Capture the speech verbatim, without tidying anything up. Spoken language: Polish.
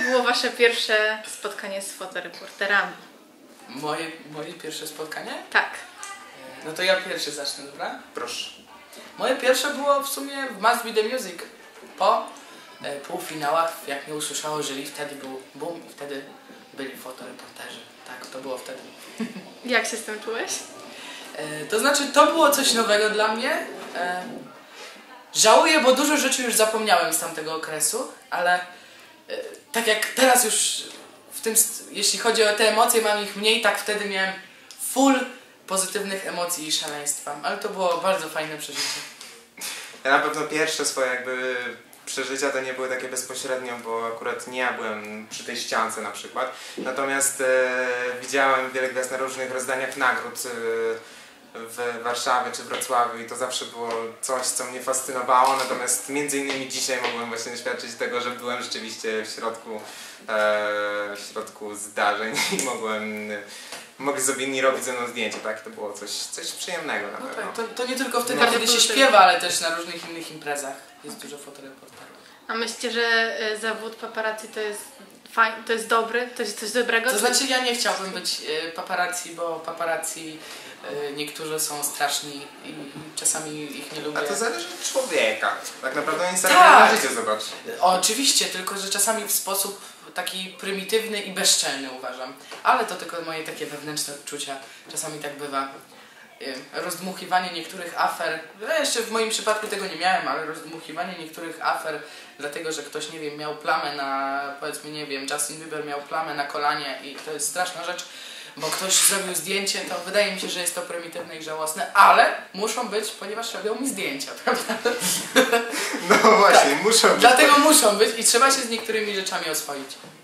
było wasze pierwsze spotkanie z fotoreporterami? Moje, moje pierwsze spotkanie? Tak. No to ja pierwszy zacznę, dobra? Proszę. Moje pierwsze było w sumie w Must Be The Music. Po e, półfinałach, jak mnie usłyszało jury, wtedy był boom i wtedy byli fotoreporterzy. Tak, to było wtedy. Jak się z tym czułeś? E, to znaczy, to było coś nowego dla mnie. E, żałuję, bo dużo rzeczy już zapomniałem z tamtego okresu, ale e, tak jak teraz już w tym, jeśli chodzi o te emocje, mam ich mniej, tak wtedy miałem full pozytywnych emocji i szaleństwa. Ale to było bardzo fajne przeżycie. Ja na pewno pierwsze swoje jakby przeżycia to nie były takie bezpośrednio, bo akurat nie ja byłem przy tej ściance na przykład. Natomiast e, widziałem wiele gwiazd na różnych rozdaniach nagród e, w Warszawie czy Wrocławiu i to zawsze było coś, co mnie fascynowało. Natomiast między innymi dzisiaj mogłem właśnie doświadczyć tego, że byłem rzeczywiście w środku, e, w środku zdarzeń i mogłem mogli sobie inni robić ze mną zdjęcia, tak? To było coś, coś przyjemnego na No pewno. tak, to, to nie tylko wtedy, No. kiedy się śpiewa, ale też na różnych innych imprezach jest dużo fotoreporterów. A myślicie, że y, zawód paparazzi to jest fajny, to jest dobry, to jest coś dobrego? To czy- znaczy ja nie chciałbym być y, paparazzi, bo paparazzi y, niektórzy są straszni i czasami ich nie lubię. A to zależy od człowieka. Tak naprawdę oni sami Tak. na życie zobacz. O, oczywiście, tylko że czasami w sposób taki prymitywny i bezczelny uważam. Ale to tylko moje takie wewnętrzne odczucia. Czasami tak bywa. Y, Rozdmuchiwanie niektórych afer, ja jeszcze w moim przypadku tego nie miałem, ale rozdmuchiwanie niektórych afer, dlatego że ktoś, nie wiem, miał plamę na, powiedzmy, nie wiem, Justin Bieber miał plamę na kolanie i to jest straszna rzecz, bo ktoś zrobił zdjęcie, to wydaje mi się, że jest to prymitywne i żałosne, ale muszą być, ponieważ robią mi zdjęcia, prawda? No właśnie, muszą być. Dlatego muszą być i trzeba się z niektórymi rzeczami oswoić.